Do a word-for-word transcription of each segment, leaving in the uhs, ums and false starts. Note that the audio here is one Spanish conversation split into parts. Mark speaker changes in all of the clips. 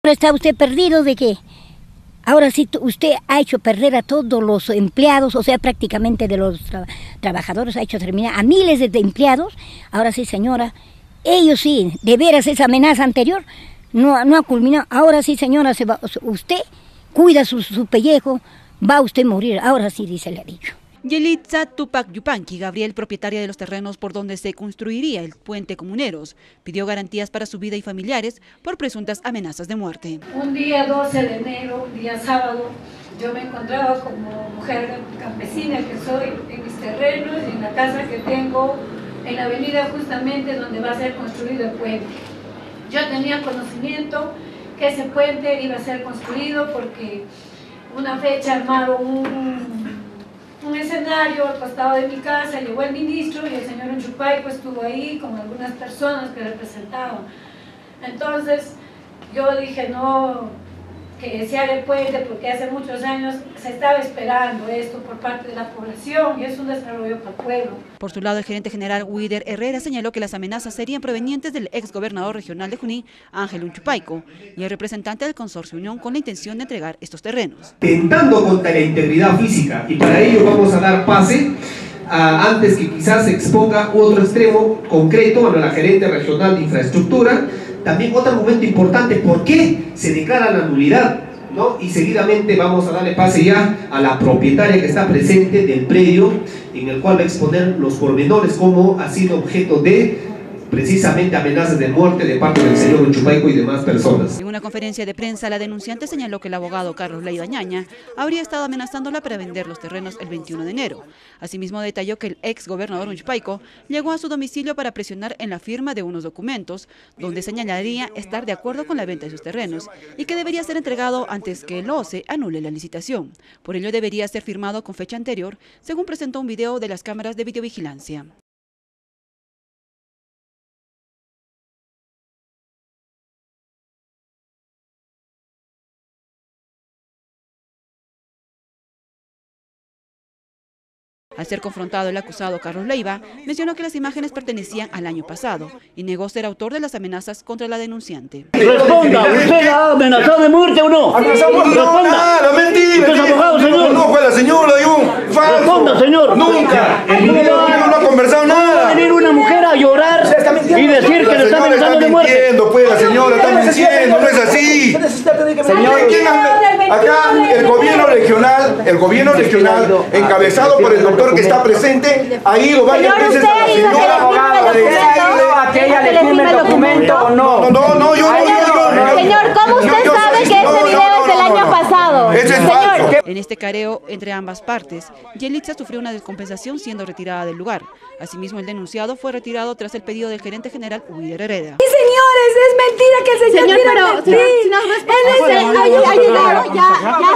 Speaker 1: Ahora está usted perdido de qué. Ahora sí, usted ha hecho perder a todos los empleados, o sea, prácticamente de los tra trabajadores, ha hecho terminar a miles de, de empleados. Ahora sí, señora, ellos sí, de veras esa amenaza anterior no, no ha culminado. Ahora sí, señora, se va, usted cuida su, su pellejo, va usted a morir. Ahora sí, dice, le ha dicho.
Speaker 2: Yelitza Tupac Yupanqui, Gabriel, propietaria de los terrenos por donde se construiría el puente Comuneros, pidió garantías para su vida y familiares por presuntas amenazas de muerte.
Speaker 3: Un día doce de enero, día sábado, yo me encontraba como mujer campesina que soy en mis terrenos y en la casa que tengo en la avenida justamente donde va a ser construido el puente. Yo tenía conocimiento que ese puente iba a ser construido porque una fecha armaron un... un escenario al costado de mi casa, llegó el ministro y el señor Unchupaico estuvo ahí con algunas personas que representaban. Entonces yo dije no, que se haga el puente porque hace muchos años se estaba esperando esto por parte de la población y es un desarrollo para el pueblo.
Speaker 2: Por su lado, el gerente general Wider Herrera señaló que las amenazas serían provenientes del ex gobernador regional de Junín, Ángel Unchupaico, y el representante del consorcio Unión con la intención de entregar estos terrenos.
Speaker 4: Tentando contra la integridad física, y para ello vamos a dar pase a, antes que quizás se exponga otro extremo concreto a la gerente regional de infraestructura. También otro momento importante, ¿por qué se declara la nulidad? ¿No? Y seguidamente vamos a darle pase ya a la propietaria que está presente del predio, en el cual va a exponer los pormenores como ha sido objeto de precisamente amenazas de muerte de parte del señor Unchupaico y demás personas.
Speaker 2: En una conferencia de prensa, la denunciante señaló que el abogado Carlos Leiva Ñaña habría estado amenazándola para vender los terrenos el veintiuno de enero. Asimismo, detalló que el ex gobernador Unchupaico llegó a su domicilio para presionar en la firma de unos documentos donde señalaría estar de acuerdo con la venta de sus terrenos y que debería ser entregado antes que el O C E anule la licitación. Por ello, debería ser firmado con fecha anterior, según presentó un video de las cámaras de videovigilancia. Al ser confrontado, el acusado Carlos Leiva mencionó que las imágenes pertenecían al año pasado y negó ser autor de las amenazas contra la denunciante.
Speaker 5: Responda, ¿usted ha amenazado de muerte o no?
Speaker 6: ¿Amenazado de muerte? No, nada, mentira.
Speaker 5: ¿Usted es abogado, señor?
Speaker 6: No, fue la señora, digo, falso.
Speaker 5: Responda, señor.
Speaker 6: Nunca. El video no ha conversado nada.
Speaker 5: Va a venir una mujer a llorar y decir que le está amenazando de muerte.
Speaker 6: Está mintiendo, pues, la señora está mintiendo, no es así. Señor, ¿quién anda? Acá el gobierno regional, el gobierno regional, encabezado por el doctor que está presente, ha ido varias veces a la señora a decirle
Speaker 7: a que ella le firme el documento o no.
Speaker 6: No, no, no, yo no, yo no.
Speaker 7: Señor, ¿cómo usted sabe que este video es del año pasado?
Speaker 6: Ese es falso.
Speaker 2: En este careo entre ambas partes, Yelitza sufrió una descompensación siendo retirada del lugar. Asimismo, el denunciado fue retirado tras el pedido del gerente general Wider Herrera.
Speaker 3: Sí, señores, es mentira que el señor,
Speaker 7: señor
Speaker 3: tira
Speaker 7: pero,
Speaker 3: mentir.
Speaker 7: Si nos responde, ha llegado, ya, ya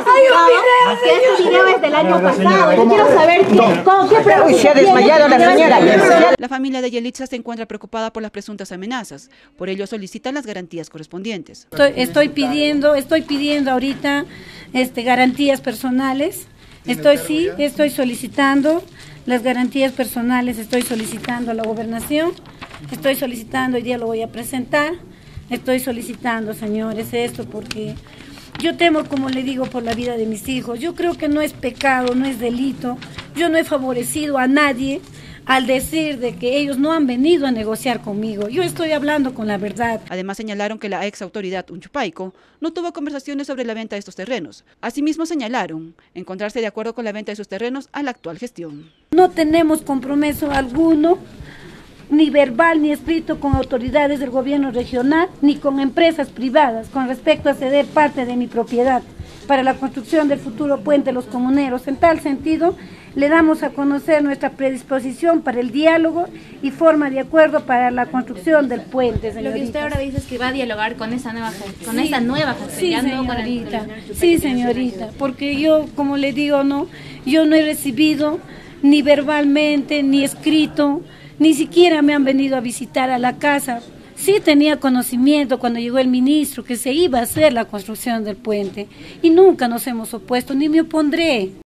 Speaker 7: se que este video es del año pasado. Yo quiero saber qué, con qué preocupación.
Speaker 8: Se ha desmayado la señora.
Speaker 2: La familia de Yelitza se encuentra preocupada por las presuntas amenazas. Por ello solicitan las garantías correspondientes.
Speaker 3: Estoy, estoy pidiendo, estoy pidiendo ahorita este, garantías personales. Estoy sí, estoy solicitando las garantías personales, estoy solicitando a la gobernación, estoy solicitando, hoy día lo voy a presentar, estoy solicitando, señores, esto porque yo temo, como le digo, por la vida de mis hijos. Yo creo que no es pecado, no es delito. Yo no he favorecido a nadie al decir de que ellos no han venido a negociar conmigo. Yo estoy hablando con la verdad.
Speaker 2: Además señalaron que la ex autoridad Unchupaico no tuvo conversaciones sobre la venta de estos terrenos. Asimismo señalaron encontrarse de acuerdo con la venta de sus terrenos a la actual gestión.
Speaker 3: No tenemos compromiso alguno, ni verbal ni escrito, con autoridades del gobierno regional, ni con empresas privadas, con respecto a ceder parte de mi propiedad para la construcción del futuro puente Los Comuneros. En tal sentido, le damos a conocer nuestra predisposición para el diálogo y forma de acuerdo para la construcción del puente, señorita.
Speaker 7: Lo que usted ahora dice es que va a dialogar con esa nueva con
Speaker 3: sí,
Speaker 7: esa nueva gestión.
Speaker 3: Sí, señorita, sí, señorita, porque yo, como le digo, no, yo no he recibido ni verbalmente, ni escrito, ni siquiera me han venido a visitar a la casa. Sí tenía conocimiento cuando llegó el ministro que se iba a hacer la construcción del puente y nunca nos hemos opuesto, ni me opondré.